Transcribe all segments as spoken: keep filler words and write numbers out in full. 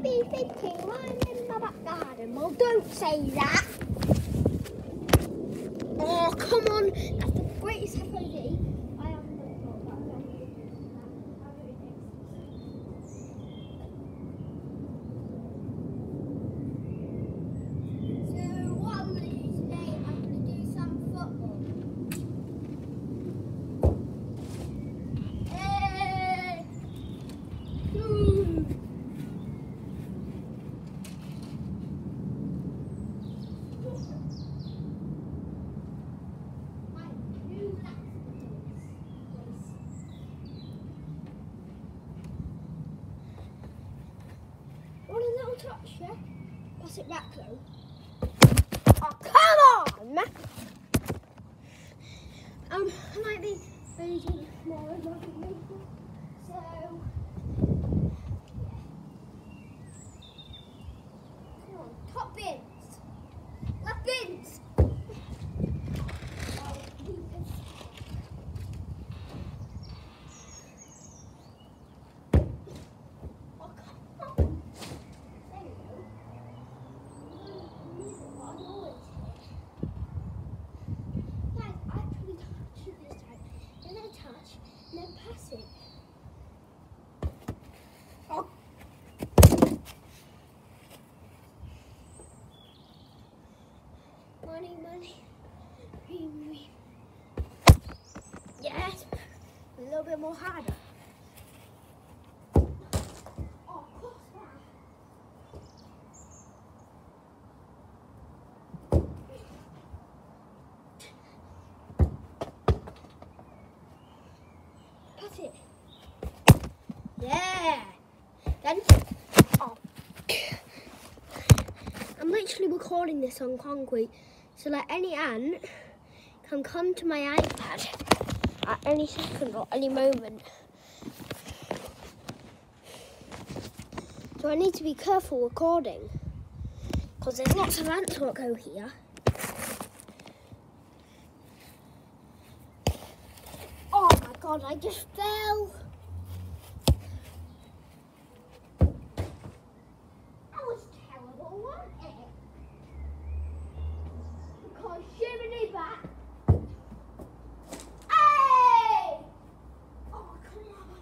be thinking I'm in my back garden. Well, don't say that. Oh, come on. That's the greatest F O D. I haven't done it, but I'll do it. I'll do it next. So, what I'm going to do today, I'm going to do some football. Hey! Ooh. Want a little touch, yeah? Pass it back though. Oh, come on! Um, I might be really doing more of my video, so yeah. Come on, top bins, left bins. Oh, Lucas. Oh, come on. There you go. Guys, I actually touch it this time. Then I touch, and then pass it. Oh. Money, money. Green, green. Yes. A little bit more harder. Oh, cross that. Pass it. Yeah. Then, oh. I'm literally recording this on concrete, so like any ant can come to my iPad at any second or any moment. So I need to be careful recording, because there's lots of ants that go here. Oh my god, I just fell. That was terrible, wasn't it? Because shimmy back. Hey! Oh, come on.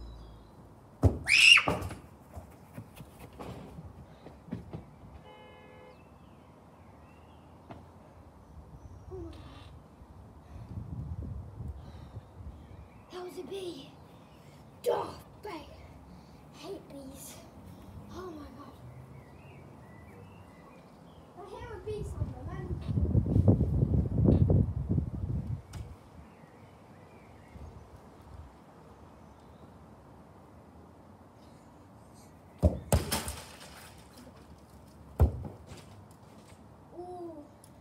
That was a bee. Oh, bee. I hate bees. Oh my god. I hear a bee somewhere, man. Ooh.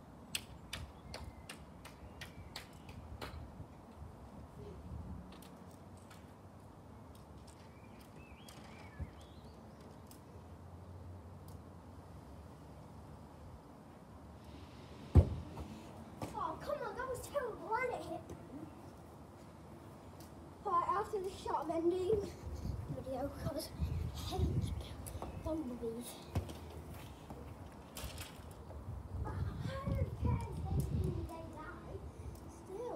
Oh, come on, that was terrible, wasn't it? Right, after the shot of ending video, because I hate bumblebees. I don't care if they die. Still.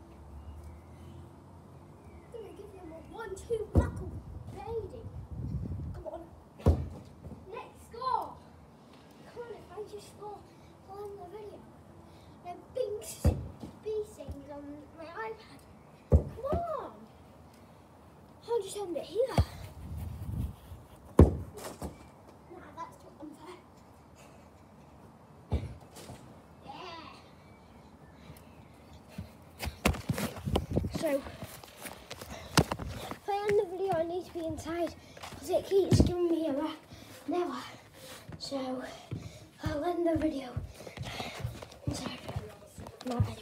I'm going to give them a one two buckle blading. Come on. Let's score. Come on, if I just score on the video. Then bing, bee stings on my iPad. Come on. I'll just end it here. Nah, that's too unfair. Yeah. So, if I end the video, I need to be inside because it keeps giving me a never. So, I'll end the video inside my bedroom.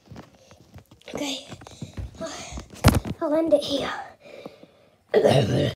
Okay, I'll end it here.